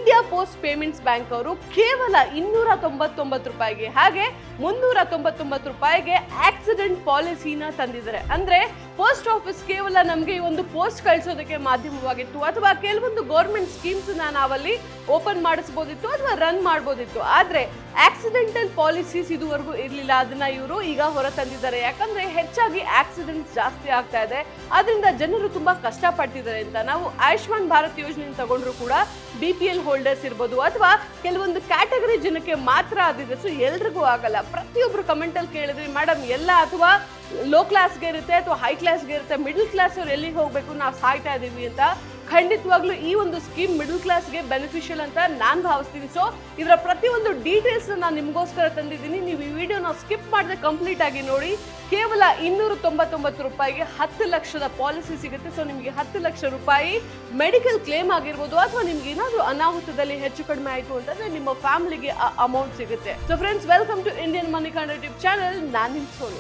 India post payments bank ಅವರು ಕೇವಲ 299 ರೂಪಾಯಿಗೆ ಹಾಗೆ 399 ರೂಪಾಯಿಗೆ ಆಕ್ಸಿಡೆಂಟ್ ಪಾಲಿಸಿನ ತಂದಿದ್ದಾರೆ. ಅಂದ್ರೆ ಪೋಸ್ಟ್ ಆಫೀಸ್ ಕೇವಲ ನಮಗೆ ಈ ಒಂದು ಪೋಸ್ಟ್ ಕಳಿಸೋದಕ್ಕೆ ಮಾಧ್ಯಮವಾಗಿತ್ತು ಅಥವಾ ಕೆಲವೊಂದು ಗೌರ್ಮೆಂಟ್ ಸ್ಕೀಮ್ಸ್ ನಾವಲ್ಲಿ ಓಪನ್ ಮಾಡಿಸಬಹುದಿತ್ತು ಅಥವಾ ರನ್ ಮಾಡಬಹುದಿತ್ತು. ಆದ್ರೆ ಆಕ್ಸಿಡೆಂಟಲ್ ಪಾಲಿಸೀಸ್ ಇದುವರೆಗೂ ಇರಲಿಲ್ಲ. ಅದನ್ನ ಇವರು ಈಗ ಹೊರ ತಂದಿದ್ದಾರೆ. ಯಾಕಂದ್ರೆ ಹೆಚ್ಚಾಗಿ ಆಕ್ಸಿಡೆಂಟ್ಸ್ ಜಾಸ್ತಿ ಆಗ್ತಾ ಇದೆ, ಅದರಿಂದ ಜನರು ತುಂಬಾ ಕಷ್ಟ ಪಡ್ತಿದ್ದಾರೆ ಅಂತ. ನಾವು ಆಯುಷ್ಮಾನ್ ಭಾರತ್ ಯೋಜನೆ ತಗೊಂಡ್ರು ಕೂಡ BPL ಹೋಲ್ಡರ್ಸ್ ಇರ್ಬೋದು ಅಥವಾ ಕೆಲವೊಂದು ಕ್ಯಾಟಗರಿ ಜನಕ್ಕೆ ಮಾತ್ರ ಆದಿದೆ. ಸೊ ಎಲ್ರಿಗೂ ಆಗಲ್ಲ. ಪ್ರತಿಯೊಬ್ರು ಕಮೆಂಟ್ ಅಲ್ಲಿ ಕೇಳಿದ್ರಿ ಮೇಡಮ್ ಎಲ್ಲ ಅಥವಾ ಲೋ ಕ್ಲಾಸ್ಗೆ ಇರುತ್ತೆ ಅಥವಾ ಹೈ ಕ್ಲಾಸ್ಗೆ ಇರುತ್ತೆ, ಮಿಡಲ್ ಕ್ಲಾಸ್ ಅವ್ರು ಎಲ್ಲಿಗೆ ಹೋಗ್ಬೇಕು, ನಾವು ಸಾಯ್ತಾ ಇದೀವಿ ಅಂತ. ಖಂಡಿತವಾಗ್ಲೂ ಈ ಒಂದು ಸ್ಕೀಮ್ ಮಿಡಲ್ ಕ್ಲಾಸ್ಗೆ ಬೆನಿಫಿಷಿಯಲ್ ಅಂತ ನಾನು ಭಾವಿಸ್ತೀನಿ. ಸೊ ಇದರ ಪ್ರತಿಯೊಂದು ಡೀಟೇಲ್ಸ್ ನಾನು ನಿಮಗೋಸ್ಕರ ತಂದಿದ್ದೀನಿ. ನೀವು ಈ ವಿಡಿಯೋನ ಸ್ಕಿಪ್ ಮಾಡದೆ ಕಂಪ್ಲೀಟ್ ಆಗಿ ನೋಡಿ. ಕೇವಲ 299 ರೂಪಾಯಿಗೆ 10 ಲಕ್ಷದ ಪಾಲಿಸಿ ಸಿಗುತ್ತೆ. ಸೊ ನಿಮಗೆ 10 ಲಕ್ಷ ರೂಪಾಯಿ ಮೆಡಿಕಲ್ ಕ್ಲೇಮ್ ಆಗಿರ್ಬೋದು ಅಥವಾ ನಿಮ್ಗೆ ಏನಾದರೂ ಅನಾಹುತದಲ್ಲಿ ಹೆಚ್ಚು ಕಡಿಮೆ ಆಯಿತು ಅಂತಂದ್ರೆ ನಿಮ್ಮ ಫ್ಯಾಮಿಲಿಗೆ ಅಮೌಂಟ್ ಸಿಗುತ್ತೆ. So friends, welcome to Indian money Kannada YouTube channel. ನಾನು ನಿಮ್ಮ ಸೋನು.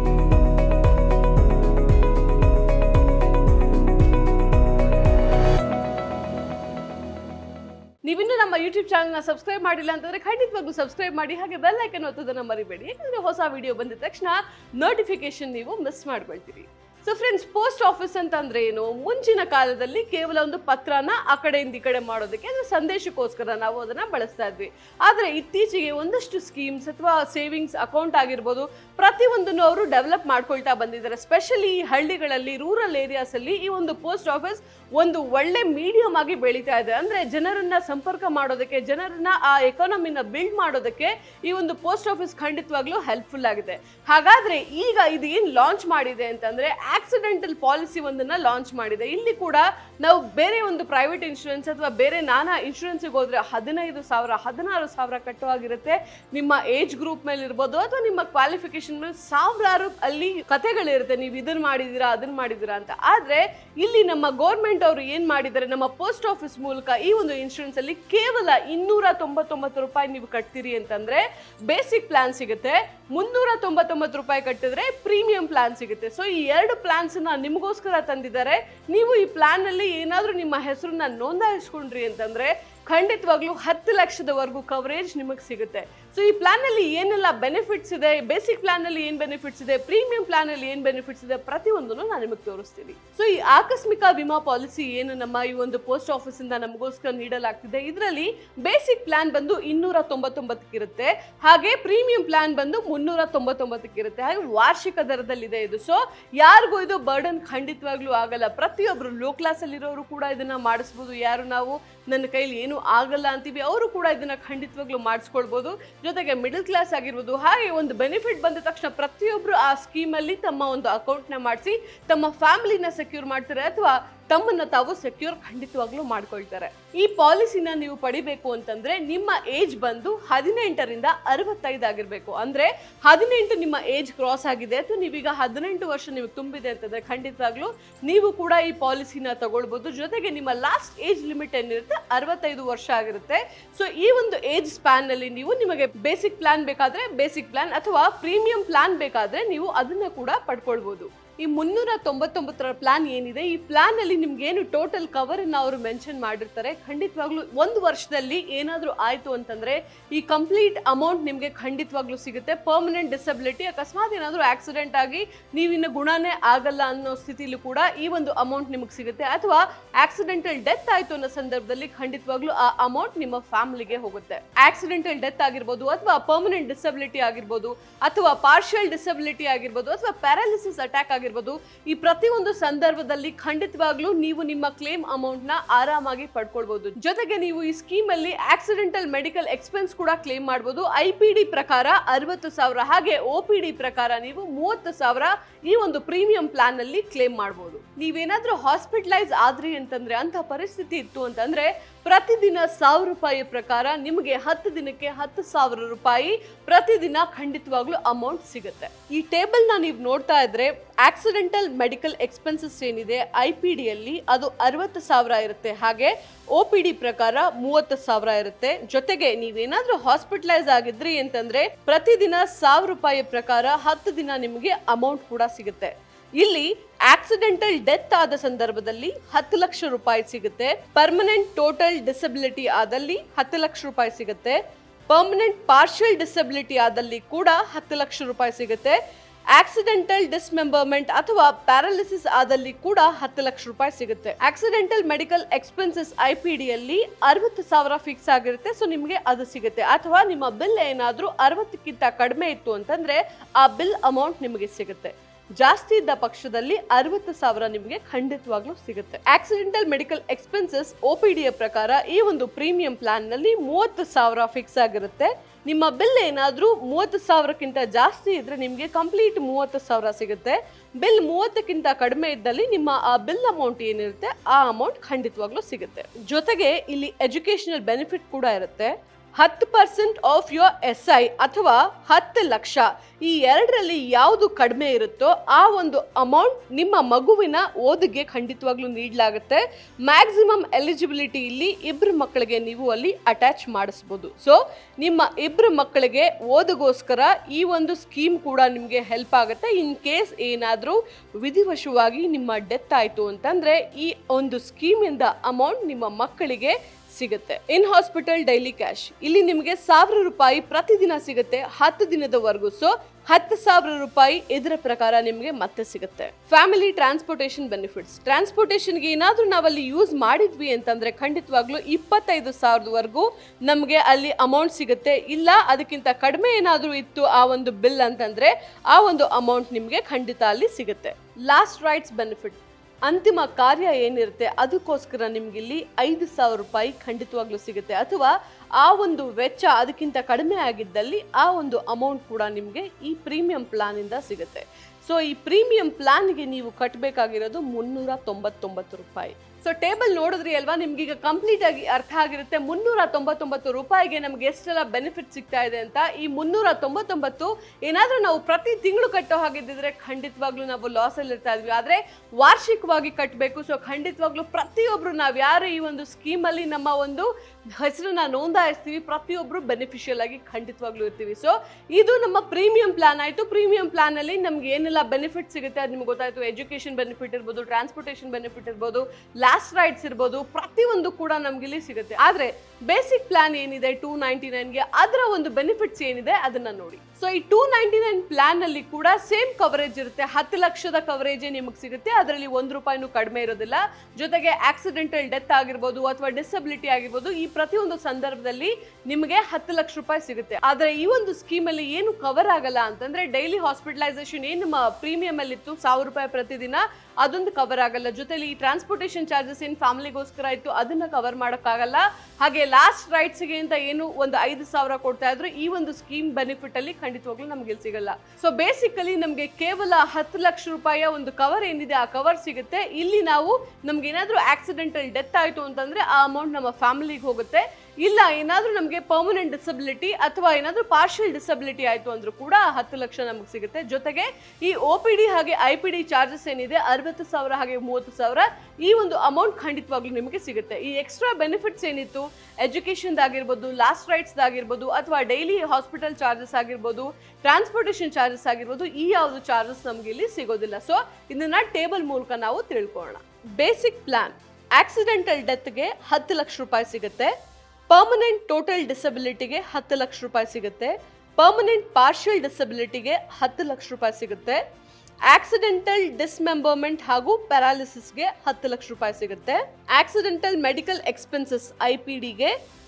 ನೀವಿನ್ನೂ ನಮ್ಮ ಯೂಟ್ಯೂಬ್ ಚಾನಲ್ನ ಸಬ್ಸ್ಕ್ರೈಬ್ ಮಾಡಿಲ್ಲ ಅಂತಂದ್ರೆ ಖಂಡಿತವಾಗ್ಲೂ ಸಬ್ಸ್ಕ್ರೈಬ್ ಮಾಡಿ, ಹಾಗೆ ಬೆಲ್ ಐಕನ್ ಒತ್ತೋದನ್ನ ಮರಿಬೇಡಿ. ಯಾಕಂದ್ರೆ ಹೊಸ ವಿಡಿಯೋ ಬಂದಿದ ತಕ್ಷಣ ನೋಟಿಫಿಕೇಶನ್ ನೀವು ಮಿಸ್ ಮಾಡ್ಕೊಳ್ತೀರಿ. ಸೊ ಫ್ರೆಂಡ್ಸ್, ಪೋಸ್ಟ್ ಆಫೀಸ್ ಅಂತ ಅಂದ್ರೆ ಏನು? ಮುಂಚಿನ ಕಾಲದಲ್ಲಿ ಕೇವಲ ಒಂದು ಪತ್ರನ ಆ ಕಡೆಯಿಂದ ಈ ಕಡೆ ಮಾಡೋದಕ್ಕೆ ಅಂದ್ರೆ ಸಂದೇಶಕ್ಕೋಸ್ಕರ ನಾವು ಅದನ್ನ ಬಳಸ್ತಾ ಇದ್ವಿ. ಆದ್ರೆ ಇತ್ತೀಚೆಗೆ ಒಂದಷ್ಟು ಸ್ಕೀಮ್ಸ್ ಅಥವಾ ಸೇವಿಂಗ್ಸ್ ಅಕೌಂಟ್ ಆಗಿರ್ಬೋದು ಪ್ರತಿಯೊಂದನ್ನು ಅವರು ಡೆವಲಪ್ ಮಾಡ್ಕೊಳ್ತಾ ಬಂದಿದ್ದಾರೆ. ಸ್ಪೆಷಲಿ ಹಳ್ಳಿಗಳಲ್ಲಿ, ರೂರಲ್ ಏರಿಯಾಸ್ ಅಲ್ಲಿ ಈ ಒಂದು ಪೋಸ್ಟ್ ಆಫೀಸ್ ಒಂದು ಒಳ್ಳೆ ಮೀಡಿಯಂ ಆಗಿ ಬೆಳೀತಾ ಇದೆ. ಅಂದ್ರೆ ಜನರನ್ನ ಸಂಪರ್ಕ ಮಾಡೋದಕ್ಕೆ, ಜನರನ್ನ ಆ ಎಕಾನಮಿನ ಬಿಲ್ಡ್ ಮಾಡೋದಕ್ಕೆ ಈ ಒಂದು ಪೋಸ್ಟ್ ಆಫೀಸ್ ಖಂಡಿತವಾಗ್ಲೂ ಹೆಲ್ಪ್ಫುಲ್ ಆಗಿದೆ. ಹಾಗಾದ್ರೆ ಈಗ ಇದು ಏನ್ ಲಾಂಚ್ ಮಾಡಿದೆ ಅಂತಂದ್ರೆ ಆಕ್ಸಿಡೆಂಟಲ್ ಪಾಲಿಸಿ ಒಂದನ್ನ ಲಾಂಚ್ ಮಾಡಿದೆ. ಇಲ್ಲಿ ಕೂಡ ನಾವು ಬೇರೆ ಒಂದು ಪ್ರೈವೇಟ್ ಇನ್ಶೂರೆನ್ಸ್ ಅಥವಾ ಬೇರೆ ನಾನಾ ಇನ್ಶೂರೆನ್ಸ್ಗೆ ಹೋದ್ರೆ 15,000 16,000 ಕಟ್ಟುವಾಗಿರುತ್ತೆ. ನಿಮ್ಮ ಏಜ್ ಗ್ರೂಪ್ ಮೇಲೆ ಇರ್ಬೋದು ಅಥವಾ ನಿಮ್ಮ ಕ್ವಾಲಿಫಿಕೇಶನ್ ಮೇಲೆ ಸಾವಿರಾರು ಅಲ್ಲಿ ಕಥೆಗಳಿರುತ್ತೆ, ನೀವು ಇದನ್ನ ಮಾಡಿದೀರಾ ಅದನ್ನ ಮಾಡಿದೀರಾ ಅಂತ. ಆದ್ರೆ ಇಲ್ಲಿ ನಮ್ಮ ಗೌರ್ಮೆಂಟ್ ಅವರು ಏನ್ ಮಾಡಿದ್ದಾರೆ, ನಮ್ಮ ಪೋಸ್ಟ್ ಆಫೀಸ್ ಮೂಲಕ ಈ ಒಂದು ಇನ್ಶೂರೆನ್ಸ್ ಅಲ್ಲಿ ಕೇವಲ 299 ರೂಪಾಯಿ ನೀವು ಕಟ್ತೀರಿ ಅಂತಂದ್ರೆ ಬೇಸಿಕ್ ಪ್ಲಾನ್ ಸಿಗುತ್ತೆ. 399 ರೂಪಾಯಿ ಕಟ್ಟಿದ್ರೆ ಪ್ರೀಮಿಯಂ ಪ್ಲಾನ್ ಸಿಗುತ್ತೆ. ಸೊ ಈ ಎರಡು ಪ್ಲಾನ್ಸ್ ನಿಮಗೋಸ್ಕರ ತಂದಿದ್ದಾರೆ. ನೀವು ಈ ಪ್ಲಾನ್ ಅಲ್ಲಿ ಏನಾದ್ರೂ ನಿಮ್ಮ ಹೆಸರನ್ನ ನೋಂದಾಯಿಸ್ಕೊಂಡ್ರಿ ಅಂತಂದ್ರೆ ಖಂಡಿತವಾಗ್ಲೂ 10 ಲಕ್ಷದವರೆಗೂ ಕವರೇಜ್ ನಿಮಗೆ ಸಿಗುತ್ತೆ. ಸೊ ಈ ಪ್ಲಾನ್ ಅಲ್ಲಿ ಏನೆಲ್ಲ ಬೆನಿಫಿಟ್ಸ್ ಇದೆ, ಬೇಸಿಕ್ ಪ್ಲಾನ್ ಅಲ್ಲಿ ಏನ್ ಬೆನಿಫಿಟ್ಸ್ ಇದೆ, ಪ್ರೀಮಿಯಂ ಪ್ಲಾನ್ ಅಲ್ಲಿ ಏನ್ ಬೆನಿಫಿಟ್ಸ್ ಇದೆ, ಪ್ರತಿಯೊಂದನ್ನು ನಾನು ನಿಮಗೆ ತೋರಿಸ್ತೀನಿ. ಸೊ ಈ ಆಕಸ್ಮಿಕ ವಿಮಾ ಪಾಲಿಸಿ ಏನು ನಮ್ಮ ಈ ಒಂದು ಪೋಸ್ಟ್ ಆಫೀಸ್ ಇಂದ ನಮಗೋಸ್ಕರ ನೀಡಲಾಗ್ತಿದೆ, ಇದರಲ್ಲಿ ಬೇಸಿಕ್ ಪ್ಲಾನ್ ಬಂದು 299 ಇರುತ್ತೆ, ಹಾಗೆ ಪ್ರೀಮಿಯಂ ಪ್ಲಾನ್ ಬಂದು 399 ಇರುತ್ತೆ, ಹಾಗೆ ವಾರ್ಷಿಕ ದರದಲ್ಲಿದೆ ಇದು. ಸೊ ಯಾರಿಗೂ ಇದು ಬರ್ಡನ್ ಖಂಡಿತವಾಗ್ಲೂ ಆಗಲ್ಲ. ಪ್ರತಿಯೊಬ್ರು ಲೋ ಕ್ಲಾಸ್ ಅಲ್ಲಿ ಇರೋರು ಕೂಡ ಇದನ್ನ ಮಾಡಿಸ್ಬೋದು. ಯಾರು ನಾವು ನನ್ನ ಕೈಲಿ ಏನು ಆಗಲ್ಲ ಅಂತೀವಿ ಅವರು ಕೂಡ ಇದನ್ನ ಖಂಡಿತವಾಗ್ಲೂ ಮಾಡಿಸ್ಕೊಳ್ಬಹುದು. ಜೊತೆಗೆ ಮಿಡಲ್ ಕ್ಲಾಸ್ ಆಗಿರ್ಬೋದು, ಹಾಗೆ ಒಂದು ಬೆನಿಫಿಟ್ ಬಂದ ತಕ್ಷಣ ಪ್ರತಿಯೊಬ್ರು ಆ ಸ್ಕೀಮ್ ಅಲ್ಲಿ ತಮ್ಮ ಒಂದು ಅಕೌಂಟ್ ನ ಮಾಡಿಸಿ ತಮ್ಮ ಫ್ಯಾಮಿಲಿನ ಸೆಕ್ಯೂರ್ ಮಾಡ್ತಾರೆ ಅಥವಾ ತಮ್ಮನ್ನ ತಾವು ಸೆಕ್ಯೂರ್ ಖಂಡಿತವಾಗ್ಲೂ ಮಾಡ್ಕೊಳ್ತಾರೆ. ಈ ಪಾಲಿಸಿನ ನೀವು ಪಡಿಬೇಕು ಅಂತಂದ್ರೆ ನಿಮ್ಮ ಏಜ್ ಬಂದು 18ರಿಂದ 65 ಆಗಿರ್ಬೇಕು. ಅಂದ್ರೆ 18 ನಿಮ್ಮ ಏಜ್ ಕ್ರಾಸ್ ಆಗಿದೆ ಅಥವಾ ನೀವೀಗ 18 ವರ್ಷ ನಿಮಗೆ ತುಂಬಿದೆ ಅಂತಂದ್ರೆ ಖಂಡಿತವಾಗ್ಲೂ ನೀವು ಕೂಡ ಈ ಪಾಲಿಸಿನ ತಗೊಳ್ಬಹುದು. ಜೊತೆಗೆ ನಿಮ್ಮ ಲಾಸ್ಟ್ ಏಜ್ ಲಿಮಿಟ್ ಏನಿರುತ್ತೆ 65 ವರ್ಷ ಆಗಿರುತ್ತೆ. ಸೊ ಈ ಒಂದು ಏಜ್ ಸ್ಪ್ಯಾನ್ ನಲ್ಲಿ ನೀವು ನಿಮಗೆ ಬೇಸಿಕ್ ಪ್ಲಾನ್ ಬೇಕಾದ್ರೆ ಬೇಸಿಕ್ ಪ್ಲಾನ್ ಅಥವಾ ಪ್ರೀಮಿಯಂ ಪ್ಲಾನ್ ಬೇಕಾದ್ರೆ ನೀವು ಅದನ್ನ ಕೂಡ ಪಡ್ಕೊಳ್ಬಹುದು. ಈ 399 ಪ್ಲಾನ್ ಏನಿದೆ, ಈ ಪ್ಲಾನ್ ಅಲ್ಲಿ ನಿಮ್ಗೆ ಏನು ಟೋಟಲ್ ಕವರ್ ಅನ್ನ ಅವರು ಮೆನ್ಷನ್ ಮಾಡಿರ್ತಾರೆ. ಖಂಡಿತವಾಗ್ಲೂ ಒಂದು ವರ್ಷದಲ್ಲಿ ಏನಾದ್ರೂ ಆಯ್ತು ಅಂತಂದ್ರೆ ಈ ಕಂಪ್ಲೀಟ್ ಅಮೌಂಟ್ ನಿಮ್ಗೆ ಖಂಡಿತವಾಗ್ಲೂ ಸಿಗುತ್ತೆ. ಪರ್ಮನೆಂಟ್ ಡಿಸಬಿಲಿಟಿ, ಅಕಸ್ಮಾತ್ ಏನಾದ್ರೂ ಆಕ್ಸಿಡೆಂಟ್ ಆಗಿ ನೀವಿನ್ನ ಗುಣನೇ ಆಗಲ್ಲ ಅನ್ನೋ ಸ್ಥಿತಿಲೂ ಕೂಡ ಈ ಒಂದು ಅಮೌಂಟ್ ನಿಮಗೆ ಸಿಗುತ್ತೆ. ಅಥವಾ ಆಕ್ಸಿಡೆಂಟಲ್ ಡೆತ್ ಆಯ್ತು ಅನ್ನೋ ಸಂದರ್ಭದಲ್ಲಿ ಖಂಡಿತವಾಗ್ಲೂ ಆ ಅಮೌಂಟ್ ನಿಮ್ಮ ಫ್ಯಾಮಿಲಿಗೆ ಹೋಗುತ್ತೆ. ಆಕ್ಸಿಡೆಂಟಲ್ ಡೆತ್ ಆಗಿರ್ಬೋದು ಅಥವಾ ಪರ್ಮನೆಂಟ್ ಡಿಸಬಿಲಿಟಿ ಆಗಿರ್ಬೋದು ಅಥವಾ ಪಾರ್ಷಿಯಲ್ ಡಿಸಬಿಲಿಟಿ ಆಗಿರ್ಬೋದು ಅಥವಾ ಪ್ಯಾರಾಲಿಸಿಸ್ ಅಟ್ಯಾಕ್ ಆಗಿರ್ಬೋದು, ಈ ಪ್ರತಿಯೊಂದು ಸಂದರ್ಭದಲ್ಲಿ ಖಂಡಿತವಾಗ್ಲೂ ನೀವು ನಿಮ್ಮ ಕ್ಲೇಮ್ ಅಮೌಂಟ್ ನ ಆರಾಮಾಗಿ ಪಡ್ಕೊಳ್ಬಹುದು. ಜೊತೆಗೆ ನೀವು ಈ ಸ್ಕೀಮ್ ಅಲ್ಲಿ ಆಕ್ಸಿಡೆಂಟಲ್ ಮೆಡಿಕಲ್ ಎಕ್ಸ್ಪೆನ್ಸ್ ಕೂಡ ಕ್ಲೇಮ್ ಮಾಡಬಹುದು. IPD ಪ್ರಕಾರ 60,000 ಹಾಗೆ OPD ಪ್ರಕಾರ ನೀವು 30,000 ಈ ಒಂದು ಪ್ರೀಮಿಯಂ ಪ್ಲಾನ್ ಅಲ್ಲಿ ಕ್ಲೇಮ್ ಮಾಡಬಹುದು. ನೀವೇನಾದ್ರೂ ಹಾಸ್ಪಿಟಲೈಸ್ ಆದ್ರಿ ಅಂತಂದ್ರೆ ಅಂತ ಪರಿಸ್ಥಿತಿ ಇತ್ತು ಅಂತಂದ್ರೆ ಪ್ರತಿದಿನ 1,000 ರೂಪಾಯಿ ಪ್ರಕಾರ ನಿಮಗೆ 10 ದಿನಕ್ಕೆ 10,000 ರೂಪಾಯಿ ಪ್ರತಿದಿನ ಖಂಡಿತವಾಗ್ಲೂ ಅಮೌಂಟ್ ಸಿಗುತ್ತೆ. ಈ ಟೇಬಲ್ ನ ನೀವು ನೋಡ್ತಾ ಇದ್ರೆ ಆಕ್ಸಿಡೆಂಟಲ್ ಮೆಡಿಕಲ್ ಎಕ್ಸ್ಪೆನ್ಸಸ್ ಏನಿದೆ IPD ಅಲ್ಲಿ ಅದು 60,000 ಇರುತ್ತೆ, ಹಾಗೆ OPD ಪ್ರಕಾರ 30,000 ಇರುತ್ತೆ. ಜೊತೆಗೆ ನೀವೇನಾದ್ರೂ ಹಾಸ್ಪಿಟಲೈಸ್ ಆಗಿದ್ರಿ ಅಂತಂದ್ರೆ ಪ್ರತಿದಿನ 1,000 ರೂಪಾಯಿ ಪ್ರಕಾರ 10 ದಿನ ನಿಮಗೆ ಅಮೌಂಟ್ ಕೂಡ ಸಿಗುತ್ತೆ. ಇಲ್ಲಿ ಆಕ್ಸಿಡೆಂಟಲ್ ಡೆತ್ ಆದ ಸಂದರ್ಭದಲ್ಲಿ 10 ಲಕ್ಷ ರೂಪಾಯಿ ಸಿಗುತ್ತೆ. ಪರ್ಮನೆಂಟ್ ಟೋಟಲ್ ಡಿಸಬಿಲಿಟಿ ಆದಲ್ಲಿ 10 ಲಕ್ಷ ರೂಪಾಯಿ ಸಿಗುತ್ತೆ. ಪರ್ಮನೆಂಟ್ ಪಾರ್ಷಿಯಲ್ ಡಿಸಬಿಲಿಟಿ ಆದಲ್ಲಿ ಕೂಡ 10 ಲಕ್ಷ ರೂಪಾಯಿ ಸಿಗುತ್ತೆ. ಆಕ್ಸಿಡೆಂಟಲ್ ಡಿಸ್ಮೆಂಬರ್ಮೆಂಟ್ ಅಥವಾ ಪ್ಯಾರಾಲಿಸಿಸ್ ಆದಲ್ಲಿ ಕೂಡ 10 ಲಕ್ಷ ರೂಪಾಯಿ ಸಿಗುತ್ತೆ. ಆಕ್ಸಿಡೆಂಟಲ್ ಮೆಡಿಕಲ್ ಎಕ್ಸ್ಪೆನ್ಸಸ್ IPD ಯಲ್ಲಿ 60,000 ಫಿಕ್ಸ್ ಆಗಿರುತ್ತೆ. ಸೊ ನಿಮಗೆ ಅದು ಸಿಗುತ್ತೆ. ಅಥವಾ ನಿಮ್ಮ ಬಿಲ್ ಏನಾದ್ರೂ 60ಕ್ಕಿಂತ ಕಡಿಮೆ ಇತ್ತು ಅಂತಂದ್ರೆ ಆ ಬಿಲ್ ಅಮೌಂಟ್ ನಿಮಗೆ ಸಿಗುತ್ತೆ. ಜಾಸ್ತಿ ಇದ್ದ ಪಕ್ಷದಲ್ಲಿ 60,000 ನಿಮಗೆ ಖಂಡಿತವಾಗ್ಲೂ ಸಿಗುತ್ತೆ. ಆಕ್ಸಿಡೆಂಟಲ್ ಮೆಡಿಕಲ್ ಎಕ್ಸ್ಪೆನ್ಸಸ್ OPD ಯ ಪ್ರಕಾರ ಈ ಒಂದು ಪ್ರೀಮಿಯಂ ಪ್ಲಾನ್ ನಲ್ಲಿ 30,000 ಫಿಕ್ಸ್ ಆಗಿರುತ್ತೆ. ನಿಮ್ಮ ಬಿಲ್ ಏನಾದ್ರೂ 30,000ಕ್ಕಿಂತ ಜಾಸ್ತಿ ಇದ್ರೆ ನಿಮಗೆ ಕಂಪ್ಲೀಟ್ 30,000 ಸಿಗುತ್ತೆ. ಬಿಲ್ 30ಕ್ಕಿಂತ ಕಡಿಮೆ ಇದ್ದಲ್ಲಿ ನಿಮ್ಮ ಆ ಬಿಲ್ ಅಮೌಂಟ್ ಏನಿರುತ್ತೆ ಆ ಅಮೌಂಟ್ ಖಂಡಿತವಾಗ್ಲೂ ಸಿಗುತ್ತೆ. ಜೊತೆಗೆ ಇಲ್ಲಿ ಎಜುಕೇಶನಲ್ ಬೆನಿಫಿಟ್ ಕೂಡ ಇರುತ್ತೆ. 10% ಆಫ್ ಯೋರ್ SI ಅಥವಾ 10 ಲಕ್ಷ ಈ ಎರಡರಲ್ಲಿ ಯಾವುದು ಕಡಿಮೆ ಇರುತ್ತೋ ಆ ಒಂದು ಅಮೌಂಟ್ ನಿಮ್ಮ ಮಗುವಿನ ಓದಿಗೆ ಖಂಡಿತವಾಗ್ಲೂ ನೀಡಲಾಗುತ್ತೆ. ಮ್ಯಾಕ್ಸಿಮಮ್ ಎಲಿಜಿಬಿಲಿಟಿ ಇಲ್ಲಿ 2 ಮಕ್ಕಳಿಗೆ ನೀವು ಅಲ್ಲಿ ಅಟ್ಯಾಚ್ ಮಾಡಿಸ್ಬೋದು. ಸೊ ನಿಮ್ಮ 2 ಮಕ್ಕಳಿಗೆ ಓದಿಗೋಸ್ಕರ ಈ ಒಂದು ಸ್ಕೀಮ್ ಕೂಡ ನಿಮಗೆ ಹೆಲ್ಪ್ ಆಗುತ್ತೆ. ಇನ್ ಕೇಸ್ ಏನಾದರೂ ವಿಧಿವಶವಾಗಿ ನಿಮ್ಮ ಡೆತ್ ಆಯಿತು ಅಂತಂದ್ರೆ ಈ ಒಂದು ಸ್ಕೀಮಿಂದ ಅಮೌಂಟ್ ನಿಮ್ಮ ಮಕ್ಕಳಿಗೆ ಸಿಗುತ್ತೆ. ಇನ್ ಹಾಸ್ಪಿಟಲ್ ಡೈಲಿ ಕ್ಯಾಶ್ ಇಲ್ಲಿ ನಿಮಗೆ 1,000 ರೂಪಾಯಿ ಪ್ರತಿದಿನ ಸಿಗುತ್ತೆ 10 ದಿನದವರೆಗೂ. ಸೊ 10,000 ರೂಪಾಯಿ ಇದರ ಪ್ರಕಾರ ನಿಮಗೆ ಮತ್ತೆ ಸಿಗುತ್ತೆ. ಫ್ಯಾಮಿಲಿ ಟ್ರಾನ್ಸ್ಪೋರ್ಟೇಷನ್ ಬೆನಿಫಿಟ್ಸ್, ಟ್ರಾನ್ಸ್ಪೋರ್ಟೇಷನ್ಗೆ ಏನಾದರೂ ನಾವಲ್ಲಿ ಯೂಸ್ ಮಾಡಿದ್ವಿ ಅಂತಂದ್ರೆ ಖಂಡಿತವಾಗ್ಲೂ 25,000ವರೆಗೂ ನಮಗೆ ಅಲ್ಲಿ ಅಮೌಂಟ್ ಸಿಗುತ್ತೆ. ಇಲ್ಲ ಅದಕ್ಕಿಂತ ಕಡಿಮೆ ಏನಾದರೂ ಇತ್ತು ಆ ಒಂದು ಬಿಲ್ ಅಂತಂದ್ರೆ ಆ ಒಂದು ಅಮೌಂಟ್ ನಿಮಗೆ ಖಂಡಿತ ಅಲ್ಲಿ ಸಿಗುತ್ತೆ. ಲಾಸ್ಟ್ ರೈಟ್ಸ್ ಬೆನಿಫಿಟ್, ಅಂತಿಮ ಕಾರ್ಯ ಏನಿರುತ್ತೆ ಅದಕ್ಕೋಸ್ಕರ ನಿಮ್ಗೆ ಇಲ್ಲಿ 5,000 ರೂಪಾಯಿ ಖಂಡಿತವಾಗ್ಲೂ ಸಿಗುತ್ತೆ. ಅಥವಾ ಆ ಒಂದು ವೆಚ್ಚ ಅದಕ್ಕಿಂತ ಕಡಿಮೆ ಆಗಿದ್ದಲ್ಲಿ ಆ ಒಂದು ಅಮೌಂಟ್ ಕೂಡ ನಿಮಗೆ ಈ ಪ್ರೀಮಿಯಂ ಪ್ಲಾನ್ ಇಂದ ಸಿಗುತ್ತೆ. ಸೊ ಈ ಪ್ರೀಮಿಯಂ ಪ್ಲಾನ್ಗೆ ನೀವು ಕಟ್ಟಬೇಕಾಗಿರೋದು 399 ರೂಪಾಯಿ. ಸೊ ಟೇಬಲ್ ನೋಡಿದ್ರಿ ಅಲ್ವಾ, ನಿಮ್ಗೆ ಈಗ ಕಂಪ್ಲೀಟ್ ಆಗಿ ಅರ್ಥ ಆಗಿರುತ್ತೆ 399 ರೂಪಾಯಿಗೆ ನಮ್ಗೆ ಎಷ್ಟೆಲ್ಲ ಬೆನಿಫಿಟ್ ಸಿಗ್ತಾ ಇದೆ ಅಂತ. ಈ 399 ಏನಾದ್ರೂ ನಾವು ಪ್ರತಿ ತಿಂಗಳು ಕಟ್ಟೋ ಹಾಗಿದ್ದಿದ್ರೆ ಖಂಡಿತವಾಗ್ಲೂ ನಾವು ಲಾಸ್ ಅಲ್ಲಿ ಇರ್ತಾ ಇದ್ವಿ. ಆದ್ರೆ ವಾರ್ಷಿಕವಾಗಿ ಕಟ್ಟಬೇಕು. ಸೊ ಖಂಡಿತವಾಗ್ಲೂ ಪ್ರತಿಯೊಬ್ರು ನಾವ್ ಯಾರು ಈ ಒಂದು ಸ್ಕೀಮ್ ಅಲ್ಲಿ ನಮ್ಮ ಒಂದು ಹೆಸರನ್ನ ನೋಂದಾಯಿಸ್ತೀವಿ ಪ್ರತಿಯೊಬ್ರು ಬೆನಿಫಿಷಿಯಲ್ ಆಗಿ ಖಂಡಿತವಾಗ್ಲೂ ಇರ್ತೀವಿ. ಸೊ ಇದು ನಮ್ಮ ಪ್ರೀಮಿಯಂ ಪ್ಲಾನ್ ಆಯ್ತು. ಪ್ರೀಮಿಯಂ ಪ್ಲಾನ್ ಅಲ್ಲಿ ನಮ್ಗೆ ಏನೆಲ್ಲ ಬೆನಿಫಿಟ್ ಸಿಗುತ್ತೆ ಅದು ನಿಮ್ಗೆ ಗೊತ್ತಾಯ್ತು. ಎಜುಕೇಶನ್ ಬೆನಿಫಿಟ್ ಇರ್ಬೋದು, ಟ್ರಾನ್ಸ್ಪೋರ್ಟೇಷನ್ ಬೆನಿಫಿಟ್ ಇರ್ಬೋದು, ಲಾಸ್ಟ್ ರೈಟ್ಸ್ ಇರ್ಬೋದು, ಪ್ರತಿಯೊಂದು ಕೂಡ ನಮ್ಗೆ ಇಲ್ಲಿ ಸಿಗುತ್ತೆ. ಆದ್ರೆ ಬೇಸಿಕ್ ಪ್ಲಾನ್ ಏನಿದೆ 299ಗೆ ಅದರ ಒಂದು ಬೆನಿಫಿಟ್ಸ್ ಏನಿದೆ ಅದನ್ನ ನೋಡಿ. ಸೊ ಈ 299 ಪ್ಲಾನ್ ಅಲ್ಲಿ ಕೂಡ ಸೇಮ್ ಕವರೇಜ್ ಇರುತ್ತೆ. 10 ಲಕ್ಷದ ಕವರೇಜ್ ನಿಮಗೆ ಸಿಗುತ್ತೆ. ಅದರಲ್ಲಿ 1 ರೂಪಾಯಿನೂ ಕಡಿಮೆ ಇರೋದಿಲ್ಲ. ಜೊತೆಗೆ ಆಕ್ಸಿಡೆಂಟಲ್ ಡೆತ್ ಆಗಿರ್ಬೋದು ಅಥವಾ ಡಿಸಬಿಲಿಟಿ ಆಗಿರ್ಬೋದು, ಈ ಪ್ರತಿಯೊಂದು ಸಂದರ್ಭದಲ್ಲಿ ನಿಮಗೆ 10 ಲಕ್ಷ ರೂಪಾಯಿ ಸಿಗುತ್ತೆ. ಆದ್ರೆ ಈ ಒಂದು ಸ್ಕೀಮ್ ಅಲ್ಲಿ ಏನು ಕವರ್ ಆಗಲ್ಲ ಅಂತಂದ್ರೆ ಡೈಲಿ ಹಾಸ್ಪಿಟಲೈಸೇಷನ್ ಏನು ನಮ್ಮ ಪ್ರೀಮಿಯಂ ಅಲ್ಲಿ ಇತ್ತು 1,000 ರೂಪಾಯಿ ಪ್ರತಿದಿನ, ಅದೊಂದು ಕವರ್ ಆಗಲ್ಲ. ಜೊತೆಲಿ ಈ ಟ್ರಾನ್ಸ್ಪೋರ್ಟೇಷನ್ ಚಾರ್ಜಸ್ ಏನು ಫ್ಯಾಮಿಲಿಗೋಸ್ಕರ ಇತ್ತು ಅದನ್ನ ಕವರ್ ಮಾಡೋಕ್ಕಾಗಲ್ಲ. ಹಾಗೆ ಲಾಸ್ಟ್ ರೈಟ್ಸ್ಗೆ ಅಂತ ಏನು ಒಂದು 5,000 ಕೊಡ್ತಾ ಇದ್ರು ಈ ಒಂದು ಸ್ಕೀಮ್ ಬೆನಿಫಿಟ್ ಅಲ್ಲಿ ಖಂಡಿತವಾಗ್ಲೂ ನಮ್ಗೆ ಸಿಗಲ್ಲ. ಸೊ ಬೇಸಿಕಲಿ ನಮ್ಗೆ ಕೇವಲ 10 ಲಕ್ಷ ರೂಪಾಯಿಯ ಒಂದು ಕವರ್ ಏನಿದೆ ಆ ಕವರ್ ಸಿಗುತ್ತೆ. ಇಲ್ಲಿ ನಾವು ನಮ್ಗೆ ಏನಾದ್ರೂ ಆಕ್ಸಿಡೆಂಟಲ್ ಡೆತ್ ಆಯ್ತು ಅಂತಂದ್ರೆ ಆ ಅಮೌಂಟ್ ನಮ್ಮ ಫ್ಯಾಮಿಲಿಗೆ ಹೋಗುತ್ತೆ. ಇಲ್ಲ ಏನಾದ್ರೂ ನಮಗೆ ಪರ್ಮನೆಂಟ್ ಡಿಸಬಿಲಿಟಿ ಅಥವಾ ಏನಾದ್ರೂ ಪಾರ್ಷಿಯಲ್ ಡಿಸಬಿಲಿಟಿ ಆಯ್ತು ಅಂದ್ರೂ ಕೂಡ 10 ಲಕ್ಷ ನಮಗೆ ಸಿಗುತ್ತೆ. ಜೊತೆಗೆ ಈ OPD ಹಾಗೆ IPD ಚಾರ್ಜಸ್ ಏನಿದೆ 60,000 ಹಾಗೆ 30,000 ಈ ಒಂದು ಅಮೌಂಟ್ ಖಂಡಿತವಾಗ್ಲೂ ನಿಮಗೆ ಸಿಗುತ್ತೆ. ಈ ಎಕ್ಸ್ಟ್ರಾ ಬೆನಿಫಿಟ್ಸ್ ಏನಿತ್ತು ಎಜುಕೇಶನ್ ಆಗಿರ್ಬೋದು, ಲಾಸ್ಟ್ ರೈಟ್ಸ್ ಆಗಿರ್ಬೋದು, ಅಥವಾ ಡೈಲಿ ಹಾಸ್ಪಿಟಲ್ ಚಾರ್ಜಸ್ ಆಗಿರ್ಬೋದು, ಟ್ರಾನ್ಸ್ಪೋರ್ಟೇಷನ್ ಚಾರ್ಜಸ್ ಆಗಿರ್ಬೋದು, ಈ ಯಾವುದು ಚಾರ್ಜಸ್ ನಮ್ಗೆ ಇಲ್ಲಿ ಸಿಗೋದಿಲ್ಲ. ಸೊ ಇದನ್ನ ಟೇಬಲ್ ಮೂಲಕ ನಾವು ತಿಳ್ಕೊಳ್ಳೋಣ. ಬೇಸಿಕ್ ಪ್ಲಾನ್ ಆಕ್ಸಿಡೆಂಟಲ್ ಡೆತ್ಗೆ 10 ಲಕ್ಷ ರೂಪಾಯಿ ಸಿಗುತ್ತೆ. ಪರ್ಮನೆಂಟ್ ಟೋಟಲ್ ಡಿಸಬಿಲಿಟಿಗೆ 10 ಲಕ್ಷ ರೂಪಾಯಿ ಸಿಗುತ್ತೆ. ಪರ್ಮನೆಂಟ್ ಪಾರ್ಷಿಯಲ್ ಡಿಸಬಿಲಿಟಿಗೆ 10 ಲಕ್ಷ ರೂಪಾಯಿ ಸಿಗುತ್ತೆ. ಆಕ್ಸಿಡೆಂಟಲ್ ಡಿಸ್ಮೆಂಬರ್ಮೆಂಟ್ ಹಾಗೂ ಪ್ಯಾರಾಲಿಸಿಸ್ಗೆ 10 ಲಕ್ಷ ರೂಪಾಯಿ ಸಿಗುತ್ತೆ. ಆಕ್ಸಿಡೆಂಟಲ್ ಮೆಡಿಕಲ್ ಎಕ್ಸ್ಪೆನ್ಸಸ್ IPDಗೆ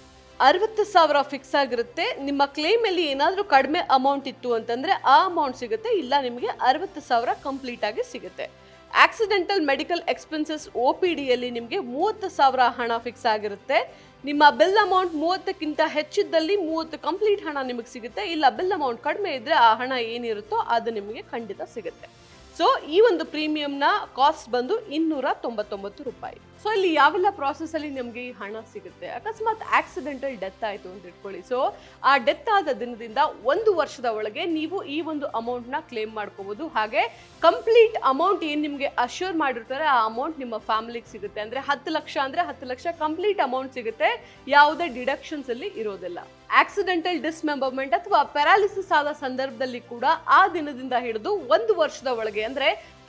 60,000 ಫಿಕ್ಸ್ ಆಗಿರುತ್ತೆ. ನಿಮ್ಮ ಕ್ಲೇಮ್ ಅಲ್ಲಿ ಏನಾದರೂ ಕಡಿಮೆ ಅಮೌಂಟ್ ಇತ್ತು ಅಂತಂದ್ರೆ ಆ ಅಮೌಂಟ್ ಸಿಗುತ್ತೆ. ಇಲ್ಲ ನಿಮಗೆ 60,000 ಕಂಪ್ಲೀಟ್ ಆಗಿ ಸಿಗುತ್ತೆ. ಆಕ್ಸಿಡೆಂಟಲ್ ಮೆಡಿಕಲ್ ಎಕ್ಸ್ಪೆನ್ಸಸ್ OPD ಯಲ್ಲಿ ನಿಮಗೆ 30,000 ಹಣ ಫಿಕ್ಸ್ ಆಗಿರುತ್ತೆ. ನಿಮ್ಮ ಬಿಲ್ ಅಮೌಂಟ್ 30ಕ್ಕಿಂತ ಹೆಚ್ಚಿದ್ದಲ್ಲಿ 30 ಕಂಪ್ಲೀಟ್ ಹಣ ನಿಮಗೆ ಸಿಗುತ್ತೆ. ಇಲ್ಲ ಬಿಲ್ ಅಮೌಂಟ್ ಕಡಿಮೆ ಇದ್ರೆ ಆ ಹಣ ಏನಿರುತ್ತೋ ಅದು ನಿಮಗೆ ಖಂಡಿತ ಸಿಗುತ್ತೆ. ಸೊ ಈ ಒಂದು ಪ್ರೀಮಿಯಂನ ಕಾಸ್ಟ್ ಬಂದು 299 ರೂಪಾಯಿ. ಸೊ ಇಲ್ಲಿ ಯಾವೆಲ್ಲ ಪ್ರಾಸೆಸ್ ಅಲ್ಲಿ ನಮಗೆ ಈ ಹಣ ಸಿಗುತ್ತೆ. ಅಕಸ್ಮಾತ್ ಆಕ್ಸಿಡೆಂಟಲ್ ಡೆತ್ ಆಯ್ತು ಅಂತ ಇಟ್ಕೊಳ್ಳಿ. ಸೊ ಆ ಡೆತ್ ಆದ ದಿನದಿಂದ 1 ವರ್ಷದ ಒಳಗೆ ನೀವು ಈ ಒಂದು ಅಮೌಂಟ್ ನ ಕ್ಲೇಮ್ ಮಾಡ್ಕೋಬಹುದು. ಹಾಗೆ ಕಂಪ್ಲೀಟ್ ಅಮೌಂಟ್ ಏನ್ ನಿಮ್ಗೆ ಅಶ್ಯೂರ್ ಮಾಡಿರ್ತಾರೆ ಆ ಅಮೌಂಟ್ ನಿಮ್ಮ ಫ್ಯಾಮಿಲಿಗೆ ಸಿಗುತ್ತೆ. ಅಂದ್ರೆ 10 ಲಕ್ಷ ಅಂದ್ರೆ 10 ಲಕ್ಷ ಕಂಪ್ಲೀಟ್ ಅಮೌಂಟ್ ಸಿಗುತ್ತೆ. ಯಾವುದೇ ಡಿಡಕ್ಷನ್ಸ್ ಅಲ್ಲಿ ಇರೋದಿಲ್ಲ. ಆಕ್ಸಿಡೆಂಟಲ್ ಡಿಸ್ಮೆಂಬರ್ಮೆಂಟ್ ಅಥವಾ ಪ್ಯಾರಾಲಿಸಿಸ್ ಆದ ಸಂದರ್ಭದಲ್ಲಿ ಕೂಡ ಆ ದಿನದಿಂದ ಹಿಡಿದು 1 ವರ್ಷದ ಒಳಗೆ ಅಂದ್ರೆ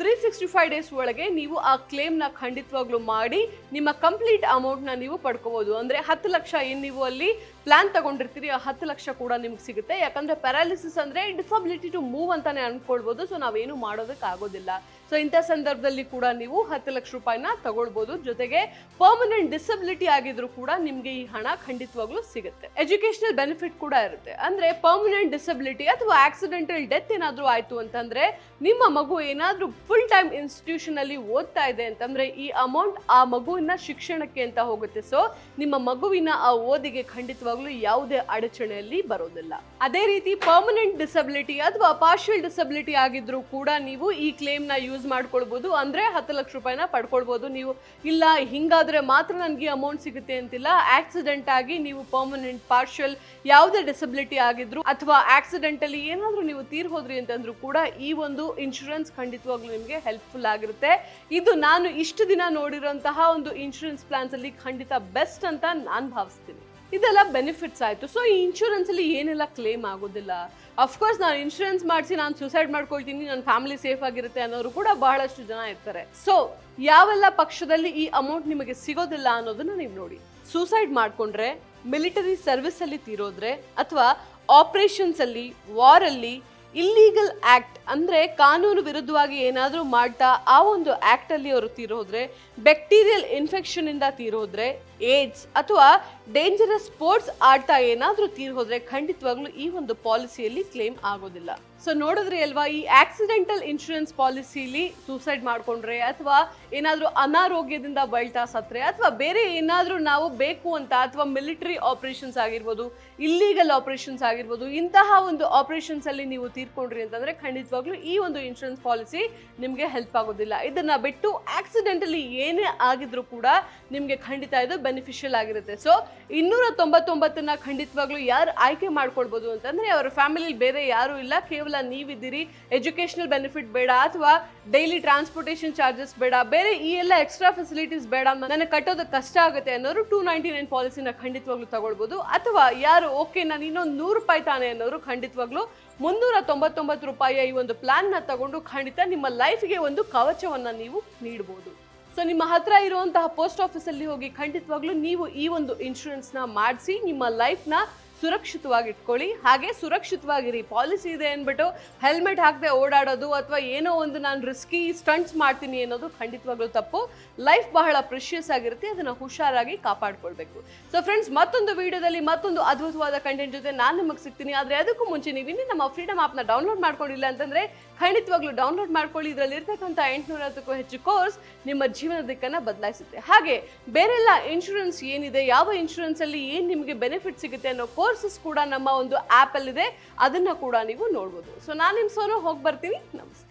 365 ಡೇಸ್ ಒಳಗೆ ನೀವು ಆ ಕ್ಲೇಮ್ ನ ಖಂಡಿತವಾಗ್ಲೂ ಮಾಡಿ ನಿಮ್ಮ ಕಂಪ್ಲೀಟ್ ಅಮೌಂಟ್ ನ ನೀವು ಪಡ್ಕೋಬಹುದು. ಅಂದ್ರೆ 10 ಲಕ್ಷ ಏನ್ ನೀವು ಅಲ್ಲಿ ಪ್ಲಾನ್ ತಗೊಂಡಿರ್ತೀರಿ ಆ 10 ಲಕ್ಷ ಕೂಡ ನಿಮ್ಗೆ ಸಿಗುತ್ತೆ. ಯಾಕಂದ್ರೆ ಪ್ಯಾರಾಲಿಸಿಸ್ ಅಂದ್ರೆ ಡಿಸಬಿಲಿಟಿ ಟು ಮೂವ್ ಅಂತಾನೆ ಅನ್ಕೊಳ್ಬಹುದು. ಸೊ ನಾವೇನು ಮಾಡೋದಕ್ಕೆ ಆಗೋದಿಲ್ಲ. ಸೊ ಇಂಥ ಸಂದರ್ಭದಲ್ಲಿ ಕೂಡ ನೀವು 10 ಲಕ್ಷ ರೂಪಾಯಿನ ತಗೊಳ್ಬಹುದು. ಜೊತೆಗೆ ಪರ್ಮನೆಂಟ್ ಡಿಸಬಿಲಿಟಿ ಆಗಿದ್ರು ಕೂಡ ನಿಮ್ಗೆ ಈ ಹಣ ಖಂಡಿತವಾಗ್ಲೂ ಸಿಗುತ್ತೆ. ಎಜುಕೇಶನಲ್ ಬೆನಿಫಿಟ್ ಕೂಡ ಇರುತ್ತೆ. ಅಂದ್ರೆ ಪರ್ಮನೆಂಟ್ ಡಿಸಬಿಲಿಟಿ ಅಥವಾ ಆಕ್ಸಿಡೆಂಟಲ್ ಡೆತ್ ಏನಾದ್ರೂ ಆಯ್ತು ಅಂತಂದ್ರೆ ನಿಮ್ಮ ಮಗು ಏನಾದ್ರೂ ಫುಲ್ ಟೈಮ್ ಇನ್ಸ್ಟಿಟ್ಯೂಷನ್ ಅಲ್ಲಿ ಓದ್ತಾ ಇದೆ ಅಂತಂದ್ರೆ ಈ ಅಮೌಂಟ್ ಆ ಮಗುವಿನ ಶಿಕ್ಷಣಕ್ಕೆ ಅಂತ ಹೋಗುತ್ತೆ. ಸೊ ನಿಮ್ಮ ಮಗುವಿನ ಆ ಓದಿಗೆ ಖಂಡಿತವಾಗ್ಲೂ ಯಾವುದೇ ಅಡಚಣೆಯಲ್ಲಿ ಬರೋದಿಲ್ಲ. ಅದೇ ರೀತಿ ಪರ್ಮನೆಂಟ್ ಡಿಸಬಿಲಿಟಿ ಅಥವಾ ಪಾರ್ಷಿಯಲ್ ಡಿಸಬಿಲಿಟಿ ಆಗಿದ್ರು ಕೂಡ ನೀವು ಈ ಕ್ಲೇಮ್ ನ ಯೂಸ್ ಮಾಡ್ಕೊಳ್ಬಹುದು. ಅಂದ್ರೆ 10 ಲಕ್ಷ ರೂಪಾಯಿನ ಪಡ್ಕೊಳ್ಬಹುದು. ನೀವು ಇಲ್ಲ ಹಿಂಗಾದ್ರೆ ಮಾತ್ರ ನನಗೆ ಅಮೌಂಟ್ ಸಿಗುತ್ತೆ ಅಂತಿಲ್ಲ. ಆಕ್ಸಿಡೆಂಟ್ ಆಗಿ ನೀವು ಪರ್ಮನೆಂಟ್ ಪಾರ್ಷಿಯಲ್ ಯಾವುದೇ ಡಿಸಬಿಲಿಟಿ ಆಗಿದ್ರು ಅಥವಾ ಆಕ್ಸಿಡೆಂಟಲಿ ಏನಾದ್ರೂ ನೀವು ತೀರ್ ಹೋದ್ರಿ ಅಂತಂದ್ರೂ ಕೂಡ ಈ ಒಂದು ಇನ್ಶೂರೆನ್ಸ್ ಖಂಡಿತವಾಗ್ಲೂ ನಿಮಗೆ ಹೆಲ್ಪ್ಫುಲ್ ಆಗಿರುತ್ತೆ. ಇದು ನಾನು ಇಷ್ಟು ದಿನ ನೋಡಿರೋಂತಹ ಒಂದು ಇನ್ಶೂರೆನ್ಸ್ ಪ್ಲಾನ್ಸ್ ಅಲ್ಲಿ ಖಂಡಿತ ಬೆಸ್ಟ್ ಅಂತ ನಾನು ಭಾವಿಸ್ತೀನಿ. ಇದೆಲ್ಲ ಬೆನಿಫಿಟ್ಸ್ ಆಯ್ತು. ಸೊ ಈ ಇನ್ಶೂರೆನ್ಸ್ ಅಲ್ಲಿ ಏನೆಲ್ಲ ಕ್ಲೇಮ್ ಆಗೋದಿಲ್ಲ. ಅಫ್ಕೋರ್ಸ್ ನಾನು ಇನ್ಶೂರೆನ್ಸ್ ಮಾಡಿಸಿ ನಾನು ಸುಸೈಡ್ ಮಾಡ್ಕೊಳ್ತೀನಿ, ನನ್ನ ಫ್ಯಾಮಿಲಿ ಸೇಫ್ ಆಗಿರುತ್ತೆ ಅನ್ನೋರು ಕೂಡ ಬಹಳಷ್ಟು ಜನ ಇರ್ತಾರೆ. ಸೊ ಯಾವೆಲ್ಲ ಪಕ್ಷದಲ್ಲಿ ಈ ಅಮೌಂಟ್ ನಿಮಗೆ ಸಿಗೋದಿಲ್ಲ ಅನ್ನೋದನ್ನ ನೀವು ನೋಡಿ. ಸೂಸೈಡ್ ಮಾಡ್ಕೊಂಡ್ರೆ, ಮಿಲಿಟರಿ ಸರ್ವಿಸ್ ಅಲ್ಲಿ ತೀರೋದ್ರೆ, ಅಥವಾ ಆಪರೇಷನ್ಸ್ ಅಲ್ಲಿ, ವಾರ್ ಅಲ್ಲಿ, ಇಲ್ಲೀಗಲ್ ಆಕ್ಟ್ ಅಂದ್ರೆ ಕಾನೂನು ವಿರುದ್ಧವಾಗಿ ಏನಾದರೂ ಮಾಡ್ತಾ ಆ ಒಂದು ಆಕ್ಟ್ ಅಲ್ಲಿ ಅವರು ತೀರೋದ್ರೆ, ಬ್ಯಾಕ್ಟೀರಿಯಲ್ ಇನ್ಫೆಕ್ಷನ್ ಇಂದ ತೀರೋದ್ರೆ, ಏಡ್ಸ್ ಅಥವಾ ಡೇಂಜರಸ್ ಸ್ಪೋರ್ಟ್ಸ್ ಆಡ್ತಾ ಏನಾದರೂ ತೀರೋದ್ರೆ ಖಂಡಿತವಾಗ್ಲೂ ಈ ಒಂದು ಪಾಲಿಸಿಯಲ್ಲಿ ಕ್ಲೇಮ್ ಆಗೋದಿಲ್ಲ. ಸೊ ನೋಡಿದ್ರಿ ಅಲ್ವಾ, ಈ ಆಕ್ಸಿಡೆಂಟಲ್ ಇನ್ಶೂರೆನ್ಸ್ ಪಾಲಿಸಿಲಿ ಸೂಸೈಡ್ ಮಾಡ್ಕೊಂಡ್ರೆ ಅಥವಾ ಏನಾದರೂ ಅನಾರೋಗ್ಯದಿಂದ ಬಳಲ್ತಾ ಸತ್ರೆ ಅಥವಾ ಬೇರೆ ಏನಾದರೂ ನಾವು ಬೇಕು ಅಂತ ಅಥವಾ ಮಿಲಿಟರಿ ಆಪರೇಷನ್ಸ್ ಆಗಿರ್ಬೋದು, ಇಲ್ಲೀಗಲ್ ಆಪರೇಷನ್ಸ್ ಆಗಿರ್ಬೋದು, ಇಂತಹ ಒಂದು ಆಪರೇಷನ್ಸ್ ಅಲ್ಲಿ ನೀವು ತೀರ್ಕೊಂಡ್ರಿ ಅಂತಂದ್ರೆ ಖಂಡಿತವಾಗ್ಲೂ ಈ ಒಂದು ಇನ್ಶೂರೆನ್ಸ್ ಪಾಲಿಸಿ ನಿಮಗೆ ಹೆಲ್ಪ್ ಆಗೋದಿಲ್ಲ. ಇದನ್ನ ಬಿಟ್ಟು ಆಕ್ಸಿಡೆಂಟಲಿ ಏನೇ ಆಗಿದ್ರು ಕೂಡ ನಿಮಗೆ ಖಂಡಿತ ಇದು ಬೆನಿಫಿಷಿಯಲ್ ಆಗಿರುತ್ತೆ. ಸೊ 299ನ ಖಂಡಿತವಾಗ್ಲೂ ಯಾರು ಆಯ್ಕೆ ಮಾಡ್ಕೊಳ್ಬಹುದು ಅಂತಂದ್ರೆ ಅವರ ಫ್ಯಾಮಿಲಿ ಬೇರೆ ಯಾರು ಇಲ್ಲ, ಕೇವಲ ನೀವಿದ್ದೀರಿ. ಎಜುಕೇಶನಲ್ ಬೆನಿಫಿಟ್ ಬೇಡ ಅಥವಾ ಡೈಲಿ ಟ್ರಾನ್ಸ್ಪೋರ್ಟೇಷನ್ ಚಾರ್ಜಸ್ ಬೇಡ, ಬೇರೆ ಈ ಎಲ್ಲ ಎಕ್ಸ್ಟ್ರಾ ಫೆಸಿಲಿಟೀಸ್ ಬೇಡ, ನನಗೆ ಕಟ್ಟೋದಕ್ಕೆ ಕಷ್ಟ ಆಗುತ್ತೆ ಅನ್ನೋರು 299 ಪಾಲಿಸಿನ ಖಂಡಿತವಾಗ್ಲೂ ತಗೊಳ್ಬಹುದು. ಅಥವಾ ಯಾರು ಓಕೆ ನಾನು ಇನ್ನೊಂದು 100 ರೂಪಾಯಿ ತಾನೆ ಅನ್ನೋರು ಖಂಡಿತವಾಗ್ಲೂ 399 ರೂಪಾಯಿಯ ಈ ಒಂದು ಪ್ಲಾನ್ ನ ತಗೊಂಡು ಖಂಡಿತ ನಿಮ್ಮ ಲೈಫ್ಗೆ ಒಂದು ಕವಚವನ್ನ ನೀವು ನೀಡಬಹುದು. ಸೊ ನಿಮ್ಮ ಹತ್ರ ಇರುವಂತಹ ಪೋಸ್ಟ್ ಆಫೀಸ್ ಅಲ್ಲಿ ಹೋಗಿ ಖಂಡಿತವಾಗ್ಲೂ ನೀವು ಈ ಒಂದು ಇನ್ಶೂರೆನ್ಸ್ ನ ಮಾಡಿಸಿ ನಿಮ್ಮ ಲೈಫ್ ನ ಸುರಕ್ಷಿತವಾಗಿ ಇಟ್ಕೊಳ್ಳಿ. ಹಾಗೆ ಸುರಕ್ಷಿತವಾಗಿರಿ. ಪಾಲಿಸಿ ಇದೆ ಅಂದ್ಬಿಟ್ಟು ಹೆಲ್ಮೆಟ್ ಹಾಕದೆ ಓಡಾಡೋದು ಅಥವಾ ಏನೋ ಒಂದು ನಾನು ರಿಸ್ಕಿ ಸ್ಟಂಟ್ಸ್ ಮಾಡ್ತೀನಿ ಅನ್ನೋದು ಖಂಡಿತವಾಗ್ಲೂ ತಪ್ಪು. ಲೈಫ್ ಬಹಳ ಪ್ರೆಷಿಯಸ್ ಆಗಿರುತ್ತೆ, ಅದನ್ನ ಹುಷಾರಾಗಿ ಕಾಪಾಡ್ಕೊಳ್ಬೇಕು. ಸೊ ಫ್ರೆಂಡ್ಸ್, ಮತ್ತೊಂದು ವಿಡಿಯೋದಲ್ಲಿ ಮತ್ತೊಂದು ಅದ್ಭುತವಾದ ಕಂಟೆಂಟ್ ಜೊತೆ ನಾನು ನಿಮಗೆ ಸಿಗ್ತೀನಿ. ಆದ್ರೆ ಅದಕ್ಕೂ ಮುಂಚೆ ನೀವು ಇನ್ನೂ ನಮ್ಮ ಫ್ರೀಡಮ್ ಆಪ್ ನ ಡೌನ್ಲೋಡ್ ಮಾಡ್ಕೊಂಡಿಲ್ಲ ಅಂತಂದ್ರೆ ಖಂಡಿತವಾಗ್ಲೂ ಡೌನ್ಲೋಡ್ ಮಾಡ್ಕೊಳ್ಳಿ. ಇದರಲ್ಲಿ ಇರ್ತಕ್ಕಂಥ 850ಕ್ಕೂ ಹೆಚ್ಚು ಕೋರ್ಸ್ ನಿಮ್ಮ ಜೀವನ ದಿಕ್ಕನ್ನ ಬದಲಾಯಿಸುತ್ತೆ. ಹಾಗೆ ಬೇರೆಲ್ಲ ಇನ್ಶೂರೆನ್ಸ್ ಏನಿದೆ, ಯಾವ ಇನ್ಶೂರೆನ್ಸ್ ಅಲ್ಲಿ ಏನ್ ನಿಮಗೆ ಬೆನಿಫಿಟ್ ಸಿಗುತ್ತೆ ಅನ್ನೋ ಕೋರ್ಸಸ್ ಕೂಡ ನಮ್ಮ ಒಂದು ಆಪ್ ಅಲ್ಲಿ ಇದೆ, ಅದನ್ನ ಕೂಡ ನೀವು ನೋಡಬಹುದು. ಸೊ ನಾನು ನಿಮ್ ಸೋನು ಹೋಗಿ ಬರ್ತೀನಿ. ನಮಸ್ತೆ.